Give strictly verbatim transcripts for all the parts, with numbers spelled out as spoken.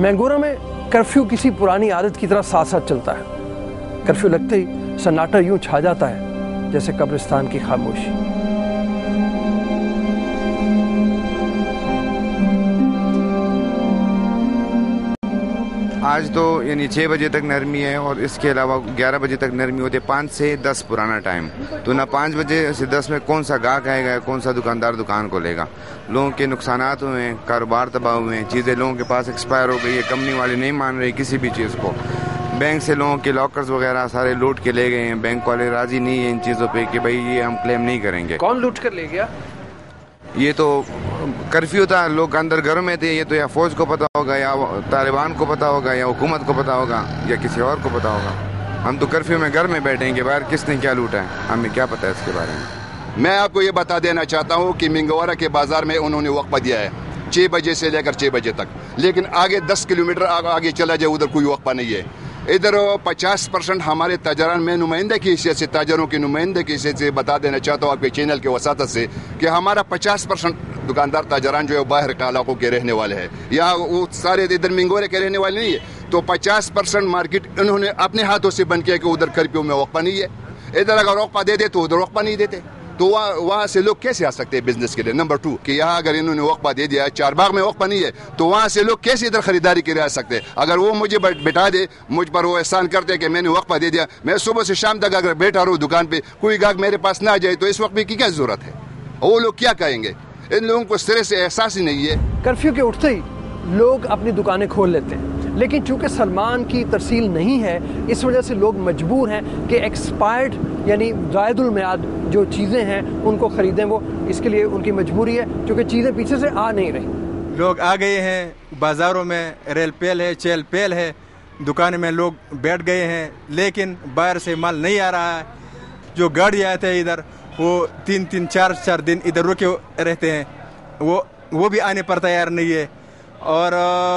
मैंगोरा में कर्फ्यू किसी पुरानी आदत की तरह साथ साथ चलता है। कर्फ्यू लगते ही सन्नाटा यूं छा जाता है जैसे कब्रिस्तान की खामोशी। आज तो यानी छः बजे तक नरमी है और इसके अलावा ग्यारह बजे तक नरमी होती है। पाँच से दस पुराना टाइम, तो ना पाँच बजे से दस में कौन सा गाहक आएगा, कौन सा दुकानदार दुकान को लेगा। लोगों के नुकसानात हुए हैं, कारोबार तबाह हुए हैं, चीज़ें लोगों के पास एक्सपायर हो गई है, कंपनी वाले नहीं मान रहे किसी भी चीज़ को। बैंक से लोगों के लॉकर्स वगैरह सारे लूट के ले गए हैं। बैंक वाले राजी नहीं है इन चीज़ों पे कि भाई ये हम क्लेम नहीं करेंगे। कौन लूट कर ले गया? ये तो कर्फ्यू था, लोग अंदर घरों में थे। ये तो या फौज को पता होगा, या तालिबान को पता होगा, या हुकूमत को पता होगा, या किसी और को पता होगा। हम तो कर्फ्यू में घर में बैठेंगे, बाहर किसने क्या लूटा है हमें क्या पता है इसके बारे में। मैं आपको ये बता देना चाहता हूँ कि मिंगवारा के बाजार में उन्होंने वक्फा दिया है छः बजे से लेकर छः बजे तक, लेकिन आगे दस किलोमीटर आगे चला जाए उधर कोई वक्फा नहीं है। इधर पचास परसेंट हमारे ताजरान में नुमाइंदे की हैसियत से, ताजरों के नुमाइंदे की हैसियत से बता देना चाहता हूँ आपके चैनल के वसातत से कि हमारा पचास परसेंट दुकानदार ताजरान जो है बाहर के इलाकों के रहने वाले हैं। यहाँ वो सारे इधर मिंगोरे के रहने वाले नहीं है। तो पचास परसेंट मार्केट इन्होंने अपने हाथों से बंद किया कि उधर कर्फ्यू में वक्फा नहीं है। इधर अगर वक्फा दे दे तो उधर वक्फा नहीं देते, तो वहाँ वहाँ से लोग कैसे आ सकते हैं बिजनेस के लिए। नंबर टू कि यहाँ अगर इन्होंने वक्फा दे दिया है, चारबाग में वक्फा नहीं है, तो वहाँ से लोग कैसे इधर खरीदारी के लिए आ सकते हैं। अगर वो मुझे बैठा दे, मुझ पर वो एहसान करते हैं कि मैंने वक्फा दे दिया, मैं सुबह से शाम तक अगर बैठा रहूँ दुकान पे, कोई गाहक मेरे पास ना जाए, तो इस वक्त की क्या जरूरत है। वो लोग क्या कहेंगे। इन लोगों को सिरे से एहसास ही नहीं है। कर्फ्यू के उठते ही लोग अपनी दुकानें खोल लेते हैं, लेकिन चूंकि सलमान की तरसील नहीं है, इस वजह से लोग मजबूर हैं कि एक्सपायर्ड यानी जायदुल मियाद जो चीज़ें हैं उनको ख़रीदें। वो इसके लिए उनकी मजबूरी है क्योंकि चीज़ें पीछे से आ नहीं रही। लोग आ गए हैं बाज़ारों में, रेल पेल है, चेल पेल है, दुकान में लोग बैठ गए हैं, लेकिन बाहर से माल नहीं आ रहा है। जो गाड़ी आते हैं इधर वो तीन तीन चार चार दिन इधर रुके रहते हैं, वो वो भी आने पर तैयार नहीं है। और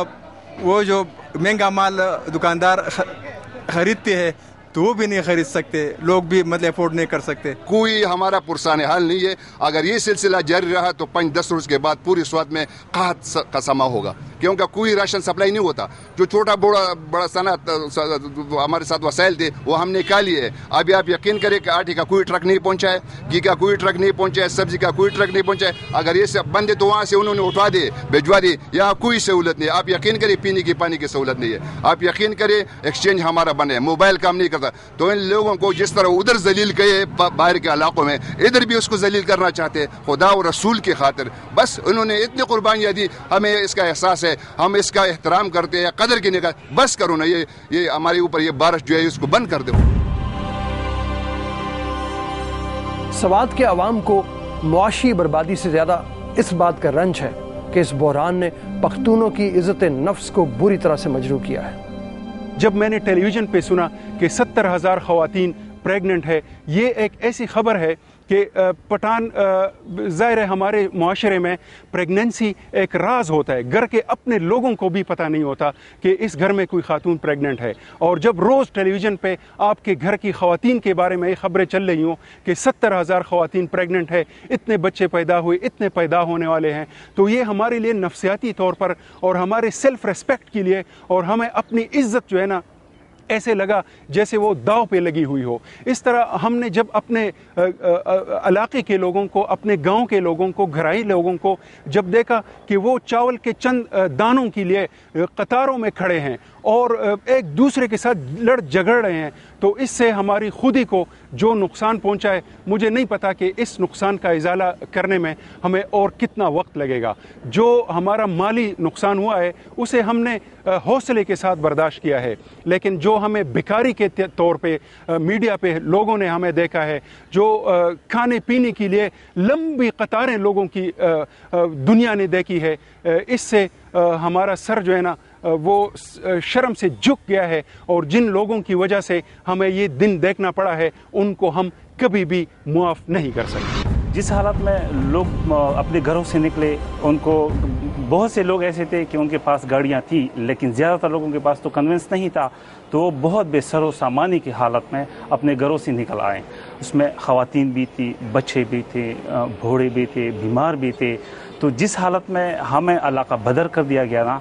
वो जो महंगा माल दुकानदार खरीदते हैं तो वो भी नहीं खरीद सकते, लोग भी मतलब अफोर्ड नहीं कर सकते। कोई हमारा पुरसान हाल नहीं है। अगर ये सिलसिला जारी रहा तो पाँच दस रोज के बाद पूरी स्वाद में कहत का समा होगा, क्योंकि कोई राशन सप्लाई नहीं होता। जो छोटा बड़ा बड़ा सनत हमारे साथ वसाइल थे वो हमने निकाल लिए। अभी आप यकीन करें कि आटे का कोई ट्रक नहीं पहुंचा है, घी का कोई ट्रक नहीं पहुंचा है, सब्जी का कोई ट्रक नहीं पहुंचा है। अगर ये सब बंद है तो वहाँ से उन्होंने उठवा दे, भिजवा दे। यहाँ कोई सहूलत नहीं है। आप यकीन करें पीने की पानी की सहूलत नहीं है। आप यकीन करें एक्सचेंज हमारा बंद है, मोबाइल काम नहीं करता। तो इन लोगों को जिस तरह उधर जलील किए बाहर के इलाकों में, इधर भी उसको जलील करना चाहते हैं खुदा और रसूल की खातिर। बस उन्होंने इतनी कुर्बानियाँ दी, हमें इसका एहसास है, हम इसका एहतराम करते हैं, कदर की निगाह। बस करो ना, ये ये हमारे ऊपर ये बारिश जो है इसको बंद कर दो। सवात के अवाम को मुआशी बर्बादी से ज़्यादा इस बात का रंज है कि इस बहरान ने पख्तूनों की इज़्ज़त नफ्स को बुरी तरह से मजरूह किया है। जब मैंने टेलीविज़न पे सुना कि सत्तर हज़ार ख़वातीन प्रेग्नेंट है, ये एक ऐसी ख़बर है कि पठान ज़ाहिर है हमारे मुआशरे में प्रेगनेंसी एक राज होता है। घर के अपने लोगों को भी पता नहीं होता कि इस घर में कोई खातून प्रेग्नेंट है। और जब रोज़ टेलीविज़न पे आपके घर की ख़वातीन के बारे में ये ख़बरें चल रही हों कि सत्तर हज़ार ख़वातीन प्रेग्नेंट है, इतने बच्चे पैदा हुए, इतने पैदा होने वाले हैं, तो ये हमारे लिए नफ्सियाती तौर पर और हमारे सेल्फ़ रेस्पेक्ट के लिए और हमें अपनी इज़्ज़त जो है ना, ऐसे लगा जैसे वो दाव पे लगी हुई हो। इस तरह हमने जब अपने इलाके के लोगों को, अपने गांव के लोगों को, घराई लोगों को जब देखा कि वो चावल के चंद दानों के लिए कतारों में खड़े हैं और एक दूसरे के साथ लड़ झगड़ रहे हैं, तो इससे हमारी खुदी को जो नुकसान पहुंचा है, मुझे नहीं पता कि इस नुकसान का इजाला करने में हमें और कितना वक्त लगेगा। जो हमारा माली नुकसान हुआ है उसे हमने हौसले के साथ बर्दाश्त किया है, लेकिन जो हमें भिखारी के तौर पे मीडिया पे लोगों ने हमें देखा है, जो खाने पीने के लिए लंबी कतारें लोगों की दुनिया ने देखी है, इससे हमारा सर जो है ना वो शर्म से झुक गया है। और जिन लोगों की वजह से हमें ये दिन देखना पड़ा है, उनको हम कभी भी मुआफ़ नहीं कर सकते। जिस हालत में लोग अपने घरों से निकले, उनको बहुत से लोग ऐसे थे कि उनके पास गाड़ियां थी, लेकिन ज़्यादातर लोगों के पास तो कन्वेंस नहीं था, तो वो बहुत बेसरो सामानी की हालत में अपने घरों से निकल आए। उसमें ख़वातीन भी थी, बच्चे भी थे, बूढ़े भी थे, बीमार भी थे। तो जिस हालत में हमें इलाका बदर कर दिया गया ना,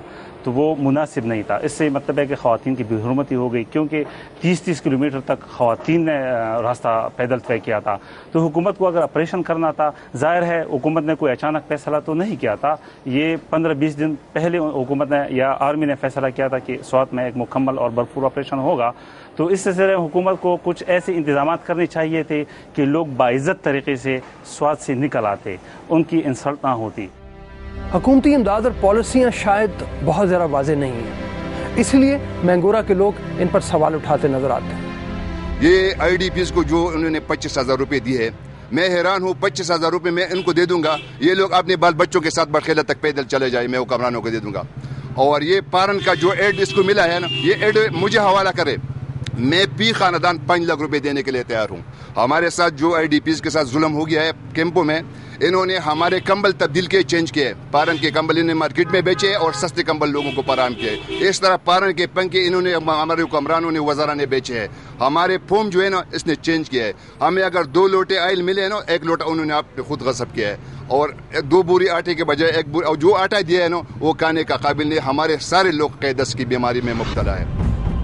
تو وہ مناسب نہیں تھا. اس سے مطلب ہے کہ خواتین کی بے حرمتی ہو گئی, کیونکہ تیس تیس کلومیٹر تک خواتین نے راستہ پیدل طے کیا تھا. تو حکومت کو اگر آپریشن کرنا تھا, ظاہر ہے حکومت نے کوئی اچانک فیصلہ تو نہیں کیا تھا, یہ پندرہ بیس دن پہلے حکومت نے یا آرمی نے فیصلہ کیا تھا کہ سوات میں ایک مکمل اور بھرپور آپریشن ہوگا. تو اس سلسلے میں حکومت کو کچھ ایسے انتظامات کرنے چاہیے تھے کہ لوگ باعزت طریقے سے سوات سے نکل آتے, ان کی انسلٹ نہ ہوتی. حکومتی امداد اور پالیسیاں شاید بہت زیادہ واضح نہیں ہیں, اس لیے مینگورہ کے لوگ ان پر سوال اٹھاتے نظر آتے ہیں. یہ آئی ڈی پیز کو جو انہوں نے پچیس ہزار روپے دی ہے, میں حیران ہوں. پچیس ہزار روپے میں ان کو دے دوں گا, یہ لوگ اپنے بال بچوں کے ساتھ بڑخیلہ تک پیدل چلے جائے, میں حکمرانوں کو دے دوں گا. اور یہ پارن کا جو ایڈ اس کو ملا ہے نا, یہ ایڈ مجھے حوالہ کرے, میں پی خاندان پانچ لاکھ روپے دینے کے لیے تیار ہوں. ہمارے ساتھ جو آئی ڈی پیز کے ساتھ ظلم ہو گیا ہے کیمپوں میں, انہوں نے ہمارے کمبل تبدیل کے چینج کیے, پارن کے کمبل انہیں مارکیٹ میں بیچے اور سستے کمبل لوگوں کو فراہم کیے. اس طرح پارن کے پنکھے انہوں نے ہمارے حکمرانوں نے وزراء نے بیچے ہیں. ہمارے فوم جو ہے نا اس نے چینج کیا ہے. ہمیں اگر دو لوٹے آئل ملے ہیں نا, ایک لوٹا انہوں نے آپ خود غصب کیا ہے, اور دو بوری آٹے کے بجائے ایک بوری, اور جو آٹا دیا ہے نا وہ کھانے کا قابل نہیں. ہمارے سارے لوگ قیدس کی بیماری میں مبتلا ہے.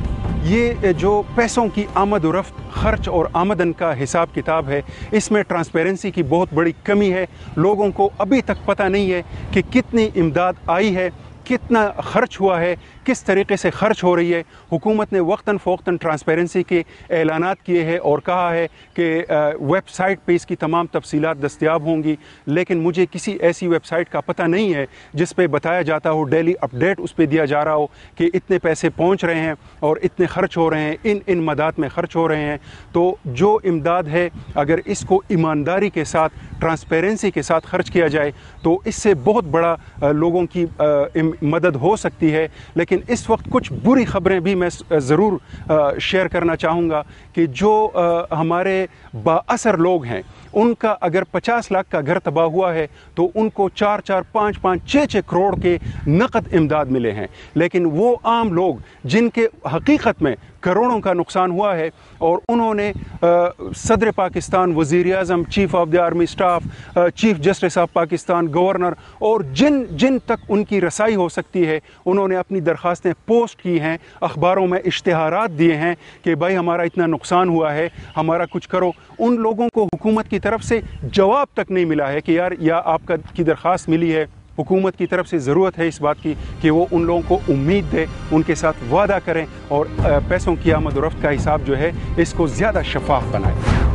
یہ جو پیسوں کی آمد و رفت, خرچ اور آمدن کا حساب کتاب ہے, اس میں ٹرانسپیرنسی کی بہت بڑی کمی ہے. لوگوں کو ابھی تک پتہ نہیں ہے کہ کتنی امداد آئی ہے, کتنا خرچ ہوا ہے, کس طریقے سے خرچ ہو رہی ہے. حکومت نے وقتاً فوقتاً ٹرانسپیرنسی کے اعلانات کیے ہیں اور کہا ہے کہ ویب سائٹ پہ اس کی تمام تفصیلات دستیاب ہوں گی, لیکن مجھے کسی ایسی ویب سائٹ کا پتہ نہیں ہے جس پہ بتایا جاتا ہو, ڈیلی اپ ڈیٹ اس پہ دیا جا رہا ہو کہ اتنے پیسے پہنچ رہے ہیں اور اتنے خرچ ہو رہے ہیں, ان ان مدات میں خرچ ہو رہے ہیں. تو جو امداد ہے اگر اس کو ایمانداری کے ساتھ, ٹرانسپیرنسی کے ساتھ خرچ کیا جائے تو اس سے بہت بڑا لوگوں کی مدد ہو سکتی ہے. لیکن اس وقت کچھ بری خبریں بھی میں ضرور شیئر کرنا چاہوں گا کہ جو ہمارے با اثر لوگ ہیں, ان کا اگر پچاس لاکھ کا گھر تباہ ہوا ہے تو ان کو چار چار پانچ پانچ چھ چھ کروڑ کے نقد امداد ملے ہیں. لیکن وہ عام لوگ جن کے حقیقت میں کروڑوں کا نقصان ہوا ہے, اور انہوں نے صدر پاکستان, وزیر اعظم, chief of the army staff, chief justice of Pakistan, governor, اور جن جن تک ان کی رسائی ہو سکتی ہے انہوں نے اپنی درخواستیں پوسٹ کی ہیں, اخباروں میں اشتہارات دیے ہیں کہ بھائی ہمارا اتنا نقصان ہوا ہے, ہمارا کچھ کرو. ان لوگوں کو حکومت کی طرف سے جواب تک نہیں ملا ہے کہ یار یا آپ کا کی درخواست ملی ہے. حکومت کی طرف سے ضرورت ہے اس بات کی کہ وہ ان لوگوں کو امید دے, ان کے ساتھ وعدہ کریں اور پیسوں کی آمد و رفت کا حساب جو ہے اس کو زیادہ شفاف بنائے.